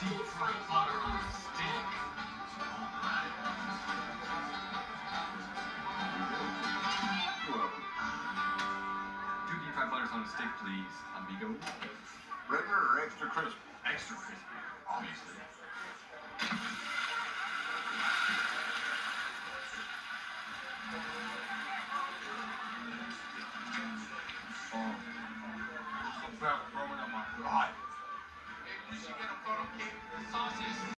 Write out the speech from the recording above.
deep fried butter on a stick. You're welcome. 2 deep fried butters on a stick, please, amigo. Regular or extra crispy? Extra crispy, obviously. Oh, so proud of throwing up my God. Maybe we should get a photo cake with the sauces.